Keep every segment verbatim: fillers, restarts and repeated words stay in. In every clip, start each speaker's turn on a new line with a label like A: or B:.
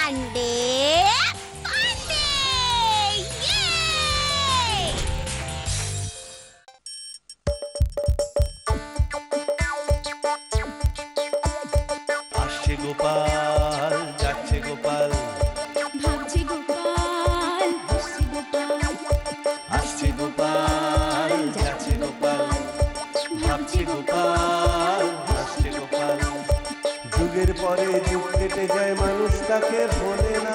A: পান্ডে পান্ডে
B: আসছে গোপাল যাচ্ছে গোপাল
A: ভাবছে গোপাল হাসছে গোপাল
B: আসছে গোপাল যাচ্ছে গোপাল ভাবছে গোপাল হাসছে গোপাল যুগের পরে যুগ কেটে যায় মানুষ তাকে ভোলে না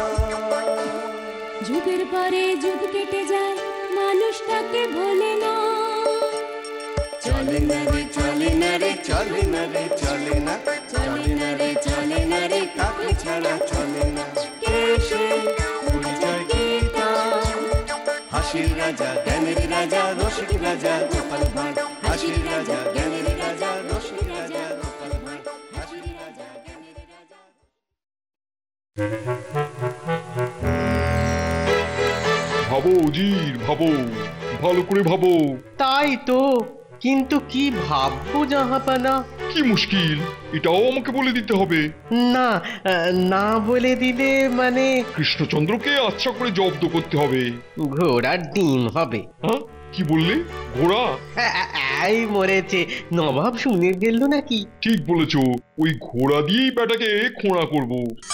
A: যুগের পরে যুগ কেটে যায় মানুষ তাকে ভোলে না
B: চলে না রে চলে না রে চলে না রে চলে না চলে না রে চলে না রে তাকে ছাড়া চলে না কে সে পরিচয় কি তার হাসির রাজা জ্ঞানের রাজা রসিক রাজা গোপাল ভাঁড় হাসির রাজা জ্ঞানের রাজা রসিক রাজা গোপাল ভাঁড় হাসির রাজা জ্ঞানের রাজা।
C: ভাবো উজির ভাবো, ভালো করে ভাবো।
D: তাই তো, কিন্তু কি ভাববো জাহাপানা?
C: কি মুশকিল, এটাও আমাকে বলে দিতে হবে।
D: না, না বলে দিলে মানে
C: কৃষ্ণচন্দ্রকে আচ্ছা করে জব্দ করতে হবে।
D: ঘোড়ার ডিম হবে।
C: হ্যাঁ, কি বললে? ঘোড়া?
D: এই মরেছে, নবাব শুনে গেল নাকি?
C: ঠিক বলেছো, ওই ঘোড়া দিয়েই ব্যাটাকে খোঁড়া করব।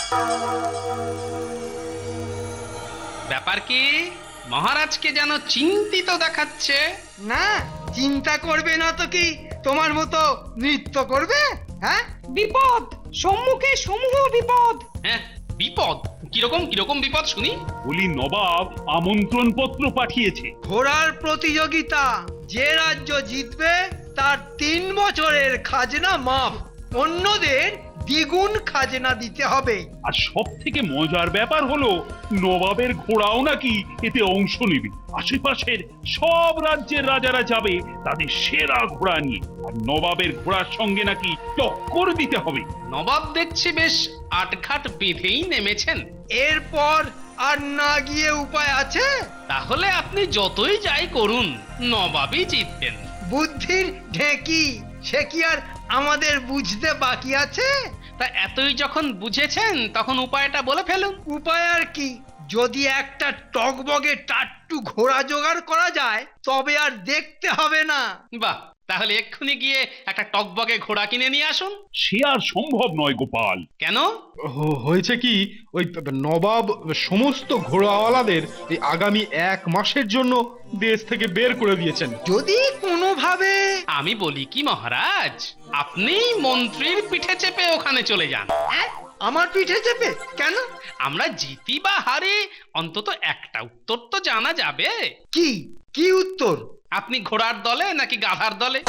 E: ব্যাপার কি? মহারাজকে যেন চিন্তিত দেখাচ্ছে।
F: না, চিন্তা করবে না তো কি, তোমার মতো নৃত্য করবে? হ্যাঁ,
G: বিপদ সম্মুখে সমূহ বিপদ।
E: হ্যাঁ, বিপদ? কিরকম কিরকম বিপদ শুনি?
H: বলি নবাব আমন্ত্রণ পত্র পাঠিয়েছে।
F: ঘোড়ার প্রতিযোগিতা, যে রাজ্য জিতবে তার তিন বছরের খাজনা মাফ, অন্যদের দ্বিগুণ খাজনা দিতে হবে।
H: আর সব থেকে মজার ব্যাপার হলো নবাবের ঘোড়াও নাকি এতে অংশ নেবে। আশেপাশের সব রাজ্যের রাজারা যাবে তাদের সেরা ঘোড়া নিয়ে, আর নবাবের ঘোড়ার সঙ্গে নাকি টক্কর দিতে হবে।
E: নবাব দেখছি বেশ আটঘাট বেঁধেই নেমেছেন।
F: এরপর আর না গিয়ে উপায় আছে?
E: তাহলে আপনি যতই যাই করুন, নবাবই জিতবেন।
F: বুদ্ধির ঢেকি, সে কি আর আমাদের বুঝতে বাকি আছে?
E: তা এতই যখন বুঝেছেন তখন উপায়টা বলে ফেলুন।
F: উপায় আর কি, যদি একটা টকবগে টাট্টু ঘোড়া জোগাড় করা যায় তবে আর দেখতে হবে না।
E: বাহ, তাহলে এক্ষুনি গিয়ে একটা টকবগে ঘোড়া কিনে নিয়ে আসুন।
H: সে আর সম্ভব নয় গোপাল।
E: কেন?
I: হয়েছে কি, ওই নবাব সমস্ত ঘোড়াওয়ালাদের এই আগামী এক মাসের জন্য দেশ থেকে বের করে দিয়েছেন।
F: যদি কোনোভাবে
E: আমি বলি কি মহারাজ, আপনি মন্ত্রীর পিঠে চেপে ওখানে চলে যান।
F: আমার পিঠে চেপে? কেন?
E: আমরা জিতি বা হারি, অন্তত একটা উত্তর তো জানা যাবে।
F: কি কি উত্তর?
E: আপনি ঘোড়ার দলে নাকি গাধার দলে?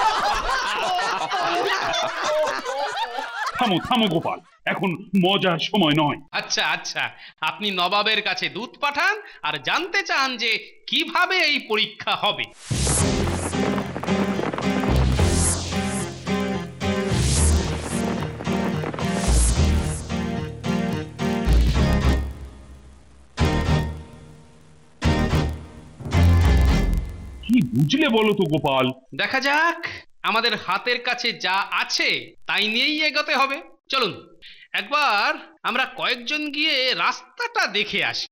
H: থামো থামো গোপাল, এখন মজার সময় নয়।
E: আচ্ছা আচ্ছা, আপনি নবাবের কাছে দূত পাঠান আর জানতে চান যে কিভাবে এই পরীক্ষা হবে।
H: কি বুঝলে বলো তো গোপাল?
E: দেখা যাক, আমাদের হাতের কাছে যা আছে তাই নিয়েই এগোতে হবে। চলুন একবার আমরা কয়েকজন গিয়ে রাস্তাটা দেখে আসি।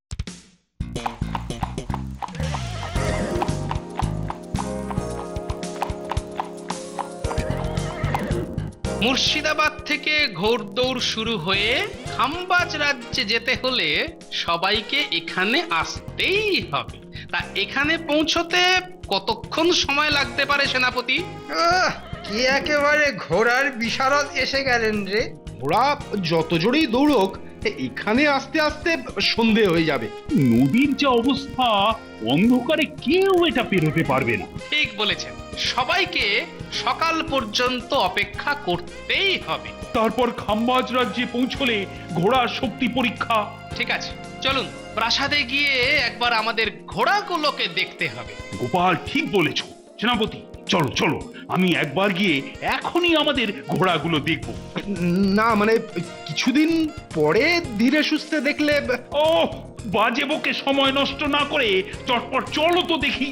E: মুর্শিদাবাদ থেকে ঘোড়দৌড় শুরু হয়ে খাম্বাজ রাজ্যে যেতে হলে সবাইকে এখানে আসতেই হবে। তা এখানে পৌঁছতে কতক্ষণ সময় লাগতে পারে সেনাপতি?
F: কি একেবারে ঘোড়ার বিশারদ এসে গেলেন রে।
I: ঘোড়া যত জোরেই দৌড়ক, এখানে আস্তে আস্তে সন্ধে হয়ে যাবে।
H: নদীর যে অবস্থা, অন্ধকারে কেউ এটা পেরোতে পারবে না।
E: ঠিক বলেছেন, সবাইকে সকাল পর্যন্ত অপেক্ষা করতেই হবে।
H: তারপর খাম্বাজ রাজ্যে পৌঁছলে ঘোড়ার শক্তি পরীক্ষা।
E: ঠিক আছে, চলুন প্রাসাদে গিয়ে একবার আমাদের ঘোড়াগুলোকে দেখতে হবে।
H: গোপাল ঠিক বলেছ সেনাপতি, চলো চলো, আমি একবার গিয়ে এখনই আমাদের ঘোড়াগুলো দেখব।
I: না মানে কিছুদিন পরে ধীরে সুস্থে দেখলে।
H: ও বাজে বকে সময় নষ্ট না করে চটপট চলো তো দেখি।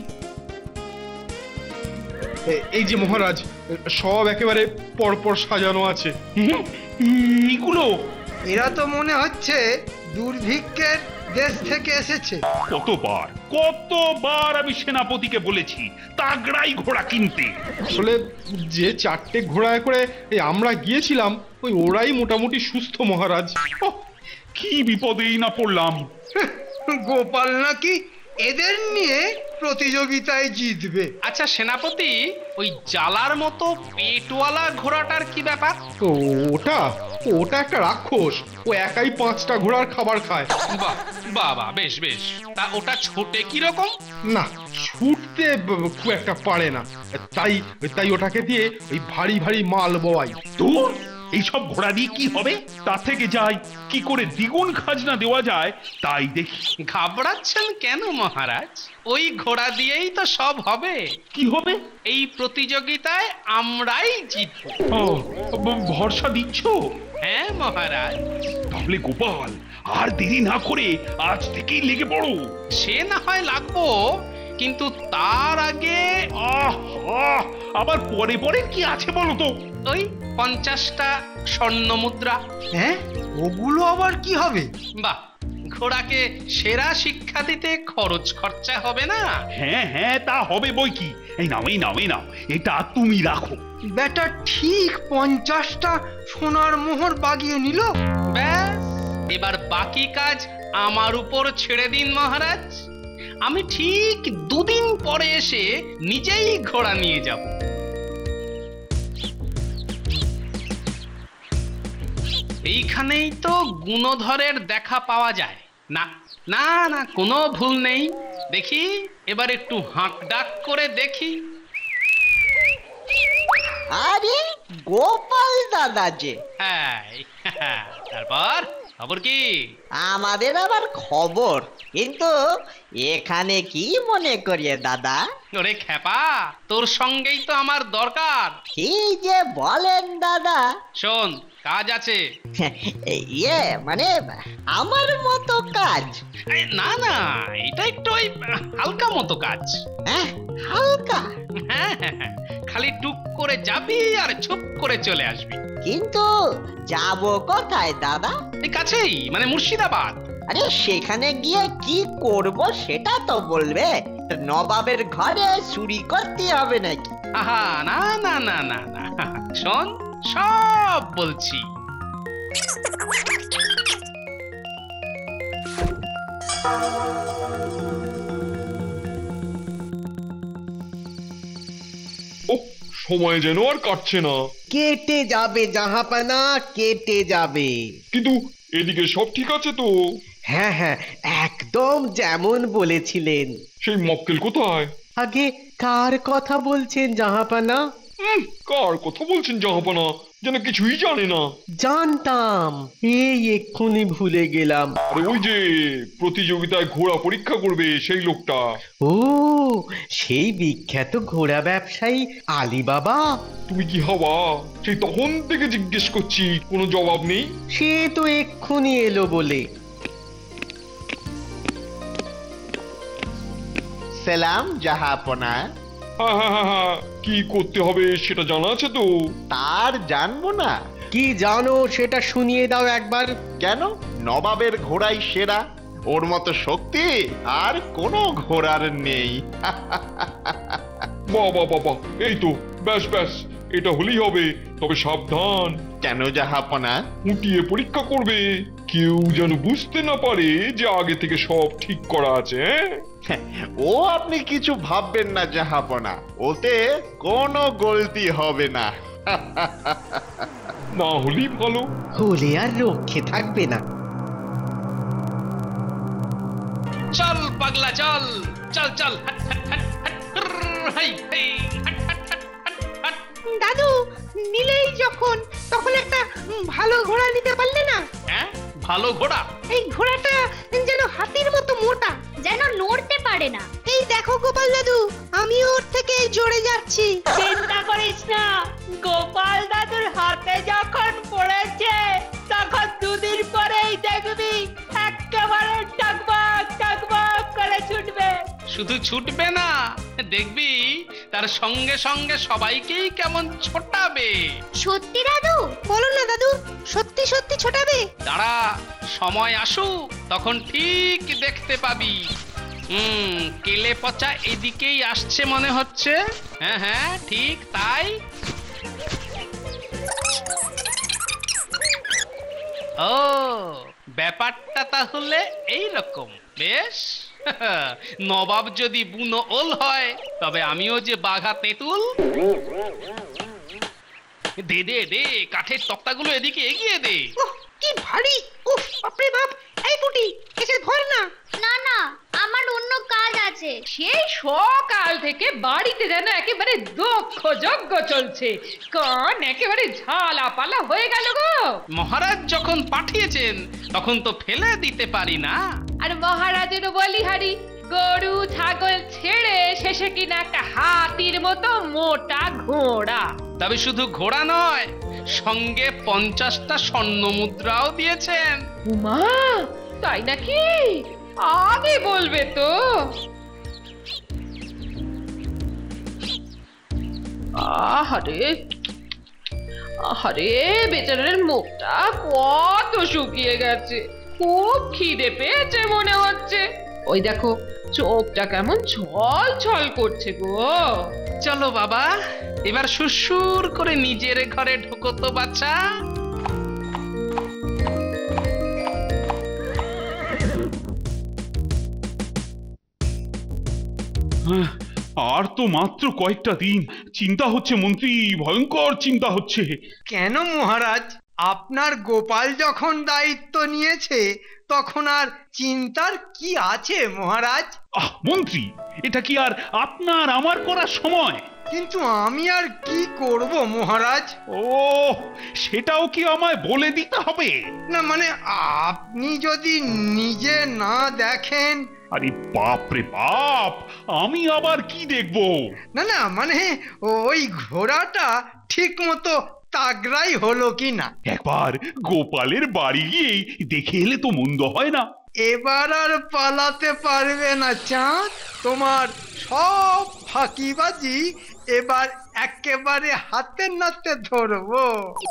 I: এই যে মহারাজ, সব একেবারে পরপর সাজানো আছে।
H: এইগুলো
F: এরা তো মনে হচ্ছে দুর্ভিক্ষের দেশ থেকে এসেছে।
H: কতবার কতবার আমি সেনাপতিকে বলেছি তাগড়াই ঘোড়া কিনতে।
I: আসলে যে চারটে ঘোড়ায় করে এই আমরা গিয়েছিলাম ওই ওরাই মোটামুটি সুস্থ মহারাজ।
H: ওহ, কি বিপদেই না পড়লাম।
F: গোপাল নাকি এদের নিয়ে প্রতিযোগিতায় জিতবে।
E: আচ্ছা সেনাপতি, ওই জালার মতো পেটওয়ালা ঘোড়াটার কি ব্যাপার?
I: তো ওটা ওটা একটা রাক্ষস, ও একাই পাঁচটা ঘোড়ার খাবার খায়।
E: বাহ বাহ বাহ, বেশ বেশ। তা ওটা ছোটে কি রকম?
I: না, ছুটতে ব- খুব একটা পারে না, তাই তাই ওটাকে দিয়ে ওই ভারী ভারী মাল বওয়াই।
H: তোর এইসব ঘোড়া দিয়ে কি হবে? তার থেকে যাই কি করে দ্বিগুণ খাজনা দেওয়া যায় তাই দেখি।
E: ঘাবড়াচ্ছেন কেন মহারাজ? ওই ঘোড়া দিয়েই তো সব হবে।
H: কি হবে?
E: এই প্রতিযোগিতায় আমরাই জিতব।
H: ও, ব- ভরসা দিচ্ছ?
E: হ্যাঁ মহারাজ।
H: তাহলে গোপাল আর দেরি না করে আজ থেকেই লেগে পড়ো।
E: সে না হয় লাগবো, কিন্তু তার আগে
H: আহ আহ, আবার পরে পরে কি আছে বলো তো?
E: ওই পঞ্চাশটা স্বর্ণ মুদ্রা।
F: হ্যাঁ, ওগুলো আবার কি হবে?
E: বাহ, ঘোড়াকে সেরা শিক্ষা দিতে খরচ খরচা হবে না?
H: হ্যাঁ হ্যাঁ, তা হবে বই কি। এই নাও এই নাও এই নাও, এটা তুমি রাখো।
F: বেটা ঠিক পঞ্চাশটা সোনার মোহর বাগিয়ে নিল।
E: ব্যাস, এবার বাকি কাজ আমার উপর ছেড়ে দিন মহারাজ। আমি ঠিক দুদিন পরে এসে নিজেই ঘোড়া নিয়ে যাব। এইখানেই তো গুণধরের দেখা পাওয়া যায়। না না না, কোনো ভুল নেই। দেখি এবার একটু হাঁক ডাক করে দেখি।
J: আরে গোপাল দাদা যে,
E: হ্যাঁ, তারপর খবর কি?
J: আমাদের আবার খবর, কিন্তু এখানে কি মনে করিয়ে দাদা?
E: ওরে খেপা, তোর সঙ্গেই তো আমার দরকার।
J: কি যে বলেন দাদা?
E: শোন, কাজ আছে।
J: ইয়ে মানে আমার মতো কাজ?
E: এই, না না, এটা একটু ওই হালকা মতো কাজ।
J: হ্যাঁ, হালকা?
E: হ্যাঁ হ্যাঁ হ্যাঁ, খালি টুক করে যাবি আর চুপ করে চলে আসবি।
J: কিন্তু যাব কোথায় দাদা?
E: এই কাছেই, মানে মুর্শিদাবাদ।
J: আরে সেখানে গিয়ে কি করব সেটা তো বলবে। নবাবের ঘরে চুরি করতে হবে নাকি?
E: আহা, না না না না না, শোন সব বলছি।
C: ও সময় যেন আর কাটছে না।
D: কেটে যাবে জাহাপানা, কেটে যাবে।
C: কিন্তু এদিকে সব ঠিক আছে তো?
D: হ্যাঁ হ্যাঁ, একদম যেমন বলেছিলেন।
C: সেই মক্কেল কোথায়?
D: আগে কার কথা বলছেন জাহাপানা?
C: উম, কার কথা বলছেন জাহাপানা? যেন কিছুই জানে না।
D: জানতাম, এই এক্ষুনি ভুলে গেলাম।
C: আরে ওই যে প্রতিযোগিতায় ঘোড়া পরীক্ষা করবে সেই লোকটা।
D: ও, সেই বিখ্যাত ঘোড়া ব্যবসায়ী আলী বাবা।
C: তুমি কি হবা? সেই তখন থেকে জিজ্ঞেস করছি, কোনো জবাব নেই।
D: সে তো এক্ষুনি এলো বলে।
B: সালাম জাহাপনা।
C: হ্যাঁ হ্যাঁ হ্যাঁ হ্যাঁ, কি করতে হবে সেটা জানা আছে তো?
B: তার জানবো না?
D: কি জানো সেটা শুনিয়ে দাও একবার।
B: কেন? নবাবের ঘোড়াই সেরা, ওর মতো শক্তি আর কোনো ঘোড়ার নেই।
C: বাবা বাবা, এই তো ব্যাস ব্যাস, এটা হলেই হবে। তবে সাবধান,
B: কেন জাহাপনা?
C: উঠিয়ে পরীক্ষা করবে, কেউ যেন বুঝতে না পারে যে আগে থেকে সব ঠিক করা আছে। হ্যাঁ,
B: ও আপনি কিছু ভাববেন না জাহাপনা, ওতে কোনো গলতি হবে না।
C: না হলেই ভালো।
D: হলে আর রক্ষে থাকবে না।
E: চল পাগলা চল, চল চল, হাট হাট হাট হাট, হুরর, হাই হাই, হাট হাট হাট হাট হাট।
G: দাদু, নিলেই যখন তখন একটা ভালো ঘোড়া নিতে পারলে না?
E: হ্যাঁ, ভালো ঘোড়া?
G: এই ঘোড়াটা যেন হাতির মতো মোটা,
A: যেন নড়তে পারে না।
G: এই দেখো গোপাল দাদু, আমি ওর থেকে জোরে যাচ্ছি।
K: চিন্তা করিস না, গোপাল দাদুর হাতে যখন পড়েছে তখন দুদিন পরেই দেখবি একেবারে টকবক টকবক করে ছুটবে।
E: শুধু ছুটবে না, দেখবি তার সঙ্গে সঙ্গে সবাইকেই কেমন ছোটাবে।
A: সত্যি দাদু?
G: বলো না দাদু, সত্যি সত্যি ছোটাবে?
E: দাঁড়া, সময় আসুক তখন ঠিক দেখতে পাবি। হুম, কেলে পচা এদিকেই আসছে মনে হচ্ছে। হ্যাঁ হ্যাঁ, ঠিক তাই। ও, ব্যাপারটা তাহলে এই রকম। বেশ, নবাব যদি বুনো ওল হয় তবে আমিও যে বাঘা তেঁতুল। দে দে দে, কাঠের তক্তাগুলো এদিকে এগিয়ে দে।
G: ওহ, কি ভারী! উফ, বাপরে বাপ! এই পুটি, এসে ধর না।
A: না না, আমার অন্য কাজ আছে।
K: সেই সকাল থেকে বাড়িতে যেন একেবারে দক্ষ যজ্ঞ চলছে, কান একেবারে ঝালাপালা হয়ে গেল গো।
E: মহারাজ যখন পাঠিয়েছেন তখন তো ফেলে দিতে পারি না।
K: আর মহারাজের বলিহারি গরু ছাগল ছেড়ে শেষে কিনা একটা হাতির মতো মোটা ঘোড়া।
E: তবে শুধু ঘোড়া নয়, সঙ্গে পঞ্চাশটা স্বর্ণ মুদ্রাও দিয়েছেন।
K: উমা, তাই নাকি? আগে বলবে তো। আহারে আহারে, বেচারার মুখটা কত শুকিয়ে গেছে, খুব খিদে পেয়েছে মনে হচ্ছে। ওই দেখো, চোখটা কেমন ছল ছল করছে গো।
E: চলো বাবা, এবার সুরসুর করে নিজের ঘরে ঢোকো তো বাচ্চা।
H: আর তো মাত্র কয়েকটা দিন। চিন্তা হচ্ছে মন্ত্রী, ভয়ঙ্কর চিন্তা হচ্ছে।
F: কেন মহারাজ, আপনার গোপাল যখন দায়িত্ব নিয়েছে তখন আর চিন্তার কি আছে মহারাজ?
H: আহ মন্ত্রী, এটা কি আর আপনার আমার করার সময়?
F: কিন্তু আমি আর কি করব মহারাজ?
H: ও, সেটাও কি আমায় বলে দিতে হবে?
F: না মানে, আপনি যদি নিজে না দেখেন।
H: আরে বাপ রে বাপ, আমি আবার কি দেখবো?
F: না না মানে, ওই ঘোড়াটা ঠিক মতো তাগড়াই হলো কিনা
H: একবার গোপালের বাড়ি গিয়ে দেখে এলে তো মন্দ হয় না।
F: এবার আর পালাতে পারবে না চাঁদ। তোমার সব ফাঁকিবাজি এবার একেবারে হাতে নাতে ধরবো।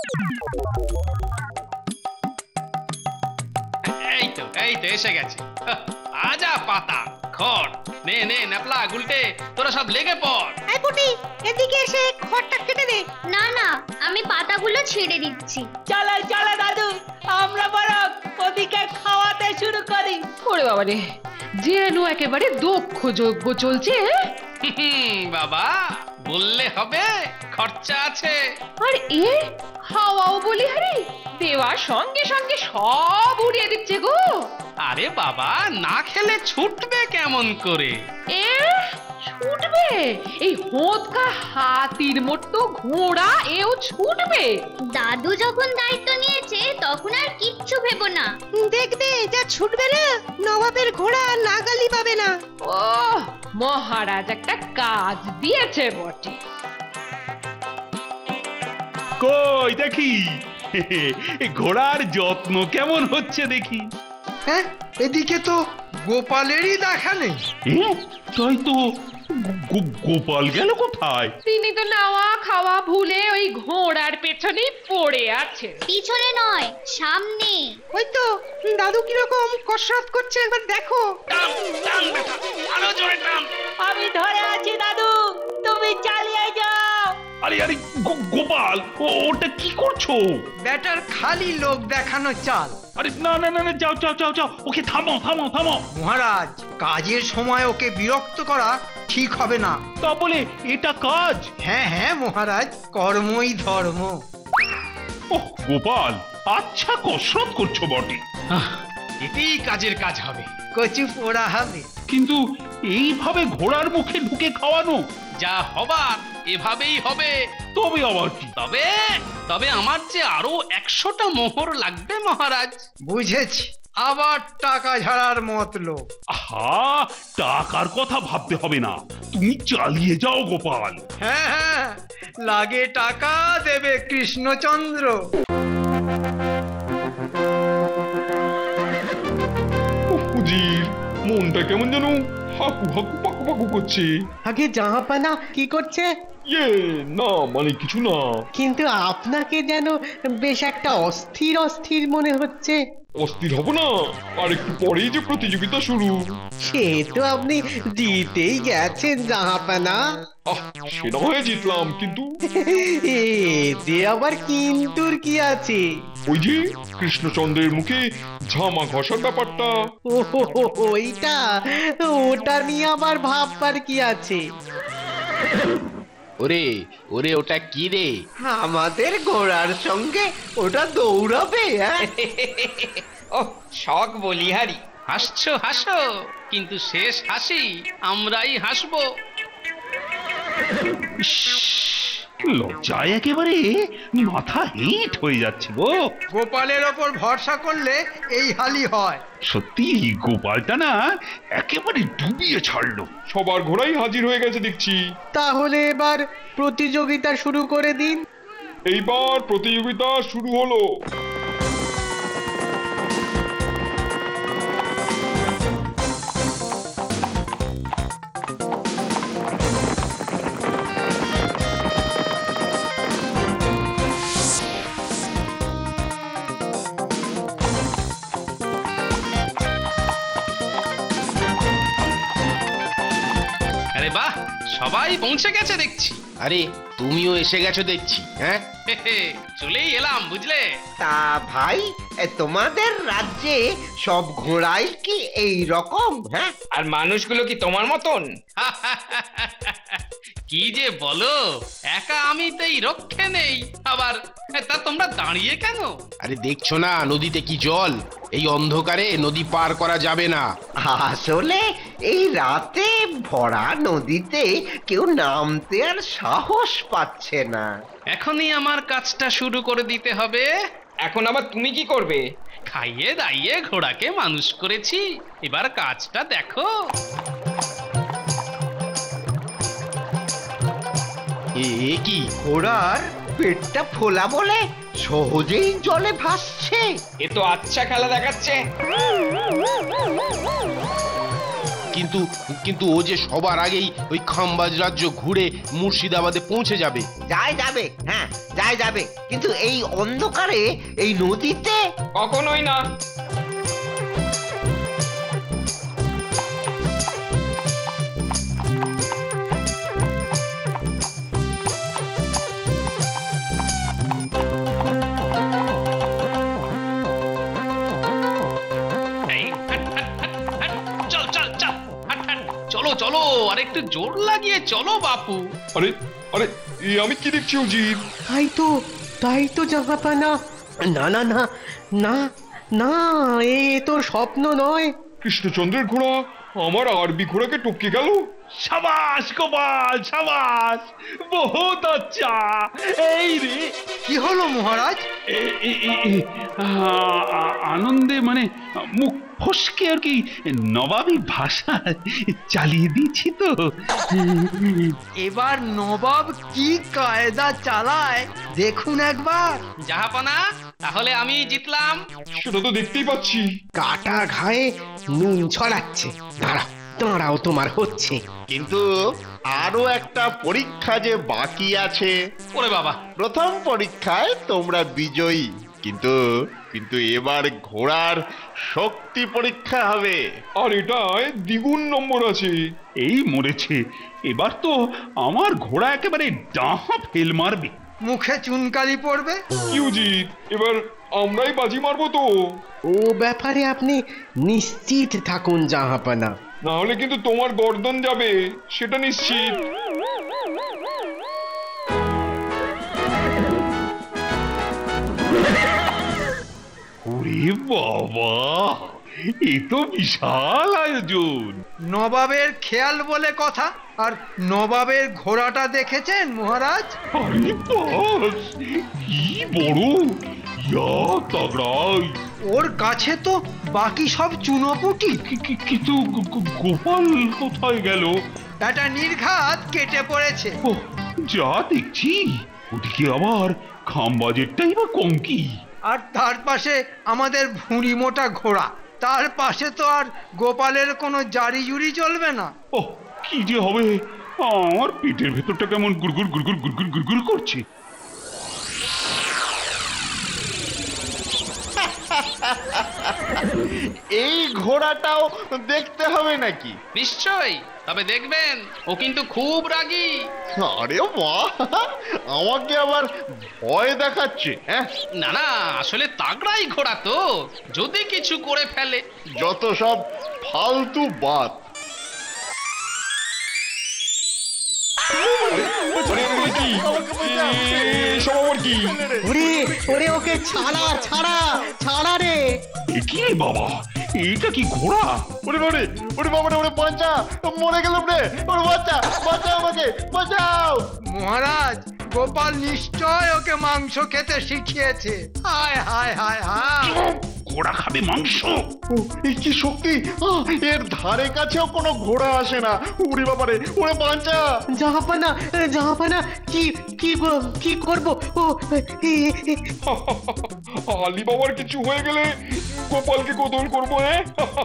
E: এই তো এই তো এসে গেছে। আজা পাতা খড়, নে নে ন্যাপলা গুলটে, তোরা সব লেগে পড়।
G: এই পুটি, এদিকে এসে খড়টা কেটে দে।
A: না না, আমি পাতাগুলো ছেড়ে দিচ্ছি।
K: চলো চলো দাদু, আমরা বরং ওদিকে খাওয়াতে শুরু করি। ওরে বাবা রে, যেন একেবারে দক্ষ যজ্ঞ চলছে।
E: বাবা, বললে হবে, খরচা আছে।
K: আর এ খাওয়াও বলি হারি, দেওয়ার সঙ্গে সঙ্গে সব উড়িয়ে দিচ্ছে গো।
E: আরে বাবা, না খেলে ছুটবে কেমন করে?
K: এ ছুটবে? এই হোঁতকা হাতির মতো ঘোড়া এও ছুটবে?
A: দাদু যখন দায়িত্ব নিয়েছে তখন আর কিচ্ছু ভেবো না।
G: দেখবে, যা ছুটবে না, নবাবের ঘোড়া নাগালি পাবে না।
K: ও, মহারাজ একটা কাজ দিয়েছে বটে।
H: কই দেখি ঘোড়ার যত্ন কেমন হচ্ছে দেখি।
F: হ্যাঁ, এদিকে তো গোপালেরই দেখা নেই।
H: তাই তো, গোপাল গেল কোথায়?
K: তিনি তো নাওয়া খাওয়া ভুলে ওই ঘোড়ার পেছনেই পড়ে আছে।
A: পিছনে নয়, সামনে।
G: ওই তো দাদু কিরকম কসরত করছে, একবার দেখো।
E: টান টান বেটা, আরো জোরে টান।
K: আমি ধরে আছি দাদু, তুমি চালিয়ে যাও।
H: আরে আরে গোপাল, ওটা কি করছো?
F: ব্যাটার খালি লোক দেখানো চাল।
H: আরে না না না, যাও যাও যাও যাও, ওকে থামাও থামাও থামাও।
F: মহারাজ, কাজের সময় ওকে বিরক্ত করা ঠিক হবে না।
H: তা বলে এটা কাজ?
F: হ্যাঁ হ্যাঁ মহারাজ, কর্মই ধর্ম।
H: ওহ গোপাল, আচ্ছা কসরত করছো বটে।
E: এতেই কাজের কাজ হবে।
F: কচু পোড়া হবে।
H: কিন্তু এইভাবে ঘোড়ার মুখে ঢুকে খাওয়ানো?
E: যা হবার এভাবেই হবে।
H: তবে আবার কি?
E: তবে তবে আমার যে আরো একশোটা মোহর লাগবে মহারাজ।
F: বুঝেছি, আবার টাকা ঝাড়ার মতলব।
H: আহা, টাকার কথা ভাবতে হবে না, তুমি চালিয়ে যাও গোপাল।
F: হ্যাঁ হ্যাঁ, লাগে টাকা দেবে কৃষ্ণচন্দ্র।
C: উজির, মনটা কেমন যেন হাকু হাকু পাকু পাকু পাকু করছে।
D: আগে জাহাপানা কি করছে?
C: ইয়ে না মানে কিছু না।
D: কিন্তু আপনাকে যেন বেশ একটা অস্থির অস্থির মনে হচ্ছে।
C: অস্থির হব না, আর একটু পরেই যে প্রতিযোগিতা শুরু।
D: সে তো আপনি জিতেই গেছেন জাহাপানা।
C: আহ সেটা হয়ে জিতলাম, কিন্তু
D: এতে আবার কিন্তুর কি আছে?
C: ওই যে কৃষ্ণচন্দ্রের মুখে ঝামা ঘষার ব্যাপারটা।
D: ও ওইটা, ওটা নিয়ে আবার ভাববার কি আছে?
L: ওরে ওরে ওটা কি রে?
J: আমাদের ঘোড়ার সঙ্গে ওটা দৌড়াবে।
M: ও শখ বলিহারি।
E: হাসছো হাসো, কিন্তু শেষ হাসি আমরাই হাসবো।
H: লজ্জায় একেবারে মাথা হিট হয়ে যাচ্ছে গো।
F: গোপালের ওপর ভরসা করলে এই হালি হয়।
H: সত্যি গোপালটা না একেবারে ডুবিয়ে ছাড়লো।
C: সবার ঘোড়াই হাজির হয়ে গেছে দেখছি।
D: তাহলে এবার প্রতিযোগিতা শুরু করে দিন।
C: এইবার প্রতিযোগিতা শুরু হলো।
E: আরে বাহ, সবাই পৌঁছে গেছে দেখছি।
L: আরে তুমিও এসে গেছো দেখছি। হ্যাঁ
E: চলেই এলাম বুঝলে।
J: তা ভাই, এ তোমাদের রাজ্যে সব ঘোড়াই কি এই রকম? হ্যাঁ,
M: আর মানুষগুলো কি তোমার মতন?
E: কি যে বলো, একা আমি তো এই রক্ষে নেই। আবার তা তোমরা দাঁড়িয়ে কেন?
L: আরে দেখছো না নদীতে কি জল? এই অন্ধকারে নদী পার করা যাবে না।
J: আসলে এই রাতে ভরা নদীতে কেউ নামতে আর সাহস পাচ্ছে না।
E: এখনই আমার কাজটা শুরু করে দিতে হবে।
M: এখন আবার তুমি কি করবে?
E: খাইয়ে দাইয়ে ঘোড়াকে মানুষ করেছি, এবার কাজটা দেখো।
L: এ কি?
J: ঘোড়ার পেটটা ফোলা বলে সহজেই জলে ভাসছে।
M: এ তো আচ্ছা খেলা দেখাচ্ছে।
L: কিন্তু কিন্তু ও যে সবার আগেই ওই খাম্বাজ রাজ্য ঘুরে মুর্শিদাবাদে পৌঁছে যাবে।
J: যায় যাবে, হ্যাঁ যায় যাবে, কিন্তু এই অন্ধকারে এই নদীতে
M: কখনোই না।
E: চলো চলো, আর একটু জোর লাগিয়ে চলো বাপু।
C: আরে আরে এ আমি কি দেখছি উজির?
D: তাই তো, তাই তো জাহাপানা। না না না না না, এ তো স্বপ্ন নয়।
C: কৃষ্ণচন্দ্রের ঘোড়া আমার আরবি ঘোড়াকে টপকে গেল।
H: সাবাস গোপাল, সাবাস, বহুত আচ্ছা। এই রে,
F: কি হলো মহারাজ?
H: এ- এ- এ- এ, আ- আ- আনন্দে মানে মুখ ফসকে আর কি নবাবী ভাষা চালিয়ে দিচ্ছি তো।
F: এবার নবাব কি কায়দা চালায় দেখুন একবার।
E: জাহাপানা, তাহলে আমি জিতলাম।
C: সেটা তো দেখতেই পাচ্ছি।
D: কাটা ঘায়ে নুন ছড়াচ্ছে। দাঁড়াও দাঁড়াও, তোমার হচ্ছে।
N: কিন্তু আরো একটা পরীক্ষা যে বাকি আছে।
E: ওরে বাবা,
N: প্রথম পরীক্ষায় তোমরা বিজয়ী, কিন্তু কিন্তু এবার ঘোড়ার শক্তি পরীক্ষা হবে।
C: আর এটায় দ্বিগুণ নম্বর আছে।
H: এই মরেছে, এবার তো আমার ঘোড়া একেবারে ডাহা ফেল মারবে।
F: মুখে চুনকালি পড়বে।
C: কি উজির, এবার আমরাই বাজি মারবো তো?
D: ও ব্যাপারে আপনি নিশ্চিত থাকুন জাহাপানা।
C: না হলে কিন্তু তোমার গর্দন যাবে, সেটা নিশ্চিত।
H: ওরে বাবা, এ তো বিশাল আয়োজন।
F: নবাবের খেয়াল বলে কথা। আর নবাবের ঘোড়াটা দেখেছেন মহারাজ?
H: আরে বাস, কি বড়, ইয়া তাগড়াই।
F: ওর কাছে তো বাকি সব চুনোপুটি।
H: কি- কি- কিন্তু গো- গো- গোপাল কোথায় গেল?
F: একটা নির্ঘাত কেটে পড়েছে।
H: ও, যা দেখছি, ওদিকে আবার খামবাজেরটাই বা কম কি?
F: আর তার পাশে আমাদের ভুঁড়ি মোটা ঘোড়া। তার পাশে তো আর গোপালের কোনো জারি জুরি চলবে না।
H: ও, কি যে হবে, আমার পেটের ভেতরটা কেমন গুড়গুড় গুড়গুড় গুড়গুড় গুড়গুড় করছে।
N: এই ঘোড়াটাও দেখতে হবে নাকি?
E: নিশ্চয়ই, তবে দেখবেন ও কিন্তু খুব রাগী।
N: আরে বাহ, আমাকে আবার ভয় দেখাচ্ছে। হ্যাঁ,
E: না না, আসলে তাগড়াই ঘোড়া তো, যদি কিছু করে ফেলে।
N: যত সব ফালতু বাত।
D: ওরে ওরে, ওকে ছাড়া ছাড়া ছাড়া রে।
H: কি বাবা, এটা কি ঘোড়া?
N: ওরে বাবারে, ওরে বাবারে, ওরে বাঁচা, মরে গেলাম রে, ওরে বাঁচা, বাঁচাও আমাকে, বাঁচাও।
F: মহারাজ, গোপাল নিশ্চয় ওকে মাংস খেতে শিখিয়েছে। হায় হায় হায় হায়,
H: ঘোড়া খাবে মাংস?
N: ও, এই কি শক্তি! আহ, এর ধারে কাছেও কোনো ঘোড়া আসে না। ওরে বাবারে, ওরে বাঁচা।
D: জাহাপানা জাহাপানা, কি কি কি করব? ও
C: আলী বাবার কিছু হয়ে গেলে গোপালকে কদল করবো। হ্যাঁ,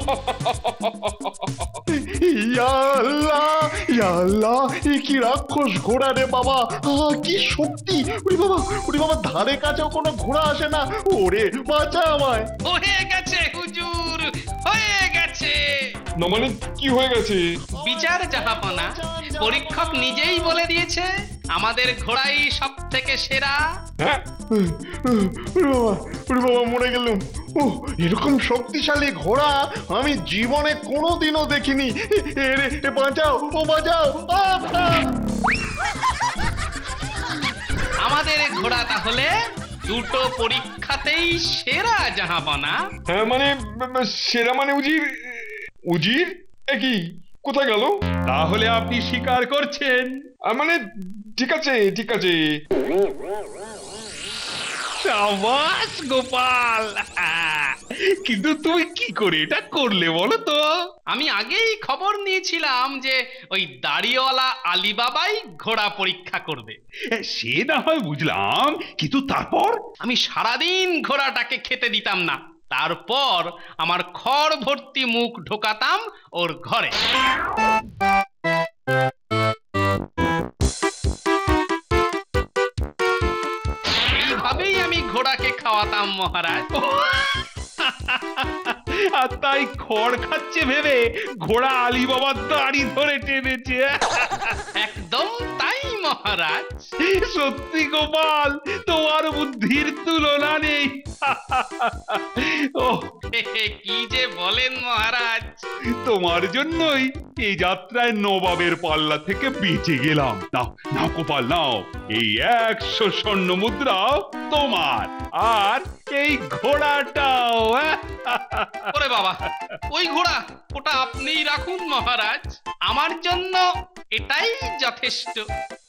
N: ইয়া আল্লাহ, ইয়া আল্লাহ, এ কি রাক্ষস ঘোড়া রে বাবা! আহ, কি শক্তি! ওরে বাবা, ওরে বাবা, ধারে কাছেও কোনো ঘোড়া আসে না। ওরে বাঁচা আমায়।
E: হয়ে গেছে হুজুর, হয়ে গেছে।
C: না মানে কি হয়ে গেছে?
E: বিচার জাহাপনা, পরীক্ষক নিজেই বলে দিয়েছে আমাদের ঘোড়াই সব থেকে সেরা।
C: হ্যাঁ,
N: ওরে বাবা, ওরে বাবা, মরে গেলাম। ও, এরকম শক্তিশালী ঘোড়া আমি জীবনে কোনোদিনও দেখিনি। এ রে, এ বাঁচাও, ও বাঁচাও। আহ, আহ।
E: আমাদের ঘোড়া তাহলে দুটো পরীক্ষাতেই সেরা জাহাপনা।
C: হ্যাঁ মানে সেরা মানে উজির, উজির একই কোথায় গেল?
H: তাহলে আপনি স্বীকার করছেন?
C: মানে ঠিক আছে ঠিক আছে।
H: সাবাস গোপাল, কিন্তু তুমি কি করে এটা করলে বলো তো?
E: আমি আগেই খবর নিয়েছিলাম যে ওই দাড়িওয়ালা আলীবাবাই ঘোড়া পরীক্ষা করবে।
H: সে না হয় বুঝলাম, কিন্তু তারপর?
E: আমি সারাদিন ঘোড়াটাকে খেতে দিতাম না, তারপর আমার খড় ভর্তি মুখ ঢোকাতাম ওর ঘরে। এইভাবেই আমি ঘোড়াকে খাওয়াতাম মহারাজ।
H: আর তাই খড় খাচ্ছে ভেবে ঘোড়া আলী বাবার দাড়ি ধরে টেনেছে।
E: একদম তাই মহারাজ।
H: সত্যি গোপাল, তোমার বুদ্ধির তুলনা নেই।
E: ও কি যে বলেন মহারাজ।
H: তোমার জন্যই এই যাত্রায় নবাবের পাল্লা থেকে বেঁচে গেলাম। নাও নাও গোপাল, নাও এই একশো স্বর্ণ মুদ্রা তোমার, আর এই ঘোড়াটাও।
E: ওরে বাবা, ওই ঘোড়া ওটা আপনিই রাখুন মহারাজ, আমার জন্য এটাই যথেষ্ট।